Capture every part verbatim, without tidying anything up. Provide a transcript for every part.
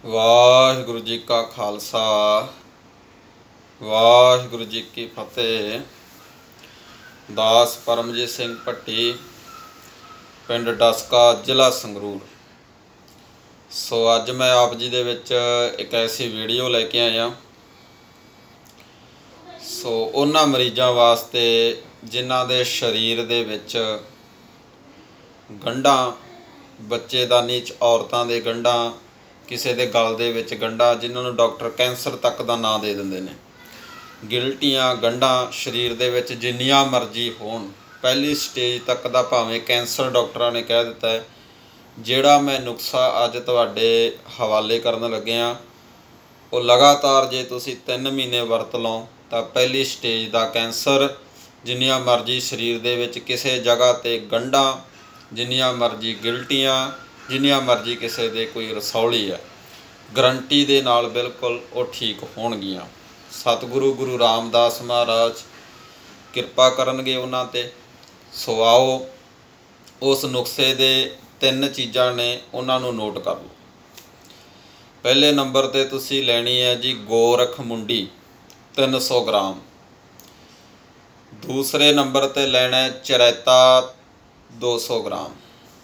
ਵਾਹਿਗੁਰੂ ਜੀ ਕਾ ਖਾਲਸਾ ਵਾਹਿਗੁਰੂ जी की फतेह। दास परमजीत सिंह भट्टी, पिंड डस्का, जिला संगरूर। सो अज मैं आप जी दे विच एक ऐसी वीडियो लैके आया सो उन्हां मरीज़ां वास्ते जिन्हां दे शरीर दे विच गंढां, बच्चेदानी च औरतां दे गंढां, किसी दे गल दे विच गंढा, जिन्हां नूं डॉक्टर कैंसर तक दा नां दे दिंदे ने। गिल्टियां गंढां शरीर दे विच जिन्नियां मर्जी होण, पहली स्टेज तक दा भावें कैंसर डॉक्टरां ने कह दिता है। जिहड़ा मैं नुस्खा अज तुहाडे हवाले करन लग्या वो लगातार जे तुसीं तीन महीने वरत लो तां पहली स्टेज दा कैंसर, जिन्नियां मर्जी शरीर दे विच किसी जगह ते गंढां, जिन्नियां मर्जी गिल्टियां, जिन्नियां मर्जी किसी दे कोई रसौली है, गरंटी दे नाल बिल्कुल वो ठीक होणगियां। सतगुरु गुरु रामदास महाराज किरपा करनगे उन्हां ते। सो आओ उस नुस्खे दे तीन चीज़ां ने उन्हां नूं नोट कर लो। पहले नंबर ते तुसीं लैनी है जी गोरख मुंडी तीन सौ ग्राम। दूसरे नंबर ते लैना है चरैता दो सौ ग्राम।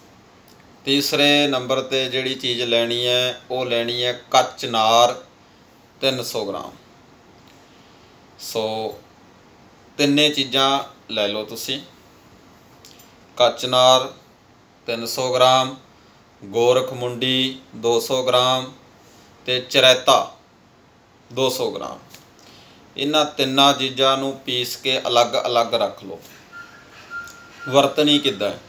तीसरे नंबर ते जिहड़ी चीज़ लैनी है वो लैनी है कचनार तीन सौ ग्राम। सो तिन्ने चीज़ां लै लो तुसी। कचनार तीन सौ ग्राम, गोरख मुंडी दो सौ ग्राम ते चरैता दो सौ ग्राम। इन्हां तिन्नां चीज़ां नूं पीस के अलग अलग रख लो। वरतनी किद्दां है?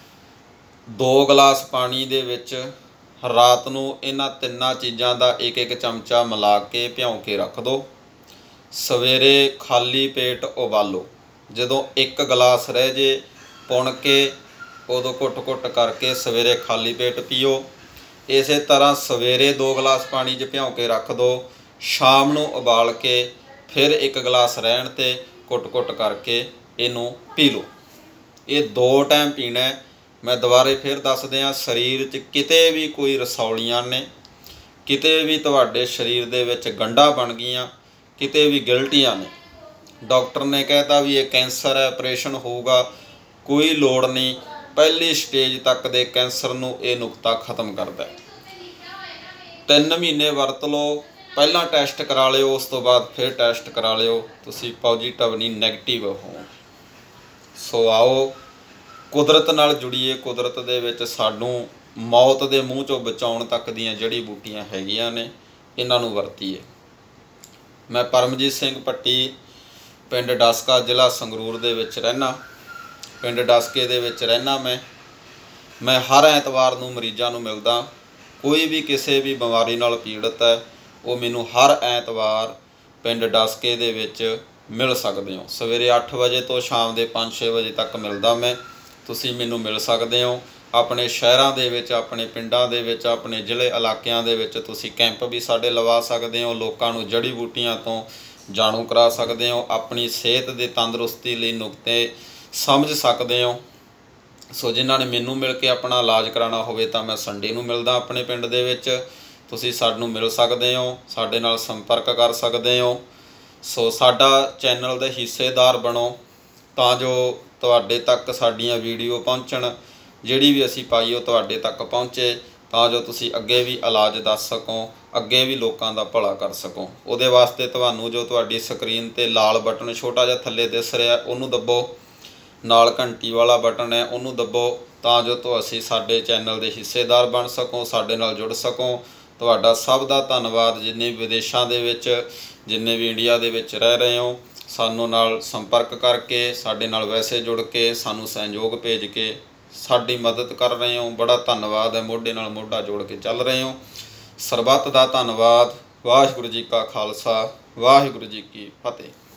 दो गिलास पानी दे विच रात नूं इन्हां तिन्नां चीज़ां दा एक एक चमचा मिला के भिओं के रख दो। सवेरे खाली पेट उबालो। जदों एक गिलास रह जे पुण के उदों घुट घुट करके सवेरे खाली पेट पीओ। इस तरह सवेरे दो गिलास पानी च भिओं के रख दो, शाम नूं उबाल के फिर एक गिलास रहन ते घुट घुट करके इनू पी लो। ये दो टाइम पीना है। मैं दोबारे फिर दस दियां, शरीर च किते भी कोई रसौलियां ने, किते भी तुहाडे शरीर दे विच गंढां बन गईयां, किते भी गिल्टियां ने, डॉक्टर ने कहता भी ये कैंसर है, ऑपरेशन होगा, कोई लोड़ नहीं। पहली स्टेज तक दे कैंसर नूं ये नुकता खत्म करता है। तीन महीने वरत लो। पहला टैसट करा लिओ, उस तो बाद फिर टैसट करा लिओ, तुसीं पॉजिटिव नहीं नैगेटिव हो। सो आओ कुदरत नाल जुड़ीए। कुदरत दे विच सानूं मौत दे मूँह चों बचाउण तक दीयां जड़ी बूटियां हैगियां ने, इन्हां नूं वरतीए। मैं परमजीत सिंह भट्टी, पिंड डस्का, जिला संगरूर दे विच रहना। पिंड डस्के दे विच रहना मैं मैं हर ऐतवार नूं मरीज़ां नूं मिलदा। कोई भी किसी भी बीमारी नाल पीड़ित है वो मैनूं हर ऐतवार पिंड डस्के दे विच मिल सकदे हो। सवेरे अठ बजे तो शाम के पाँच छे बजे तक मिलदा मैं। तुसीं मैनूं मिल सकदे हो। अपने शहरां दे विच, अपने पिंडां दे विच, अपने जिले इलाकिਆਂ ਦੇ ਵਿੱਚ ਤੁਸੀਂ कैंप भी साडे लवा सकते हो। लोकां नूं जड़ी बूटियां तो जाणू करा सकते हो। अपनी सेहत दे तंदुरुस्ती लई नुकते समझ सकते हो। सो जिन्हां ने मैनूं मिल के अपना इलाज कराना होवे तां मैं संडे नूं मिलदा अपने पिंड दे विच। तुसीं सानूं मिल सकते हो, साडे नाल संपर्क कर सकते हो। सो साडा चैनल दे हिस्सेदार बनो तां जो तुहाडे तक साडीआं वीडियो पहुँचण, जिहड़ी भी असीं पाई वो तुहाडे तक पहुँचे, तां जो तुसीं अगे भी इलाज दस सको, अगे भी लोकां दा भला कर सको। उहदे वास्ते तुहानूं जो तुहाडी स्क्रीन ते लाल बटन छोटा जिहा थल्ले दिस रिहा उहनूं दबो, नाल घंटी वाला बटन है उहनूं दबो, तां जो तो असीं साडे चैनल दे हिस्सेदार बन सको, साडे नाल जुड़ सको। तुहाडा सब दा धन्नवाद। जिन्ने भी विदेशां दे विच, जिन्ने भी इंडिया दे विच रह रहे हो, सानूं नाल संपर्क करके, साडे नाल वैसे जुड़ के, सानूं सहयोग भेज के साडी मदद कर रहे हो। बड़ा धन्नवाद है। मोढे नाल मोढा जोड़ के चल रहे हो। सरबत दा धन्नवाद। वाहिगुरू जी का खालसा, वाहिगुरू जी की फतेह।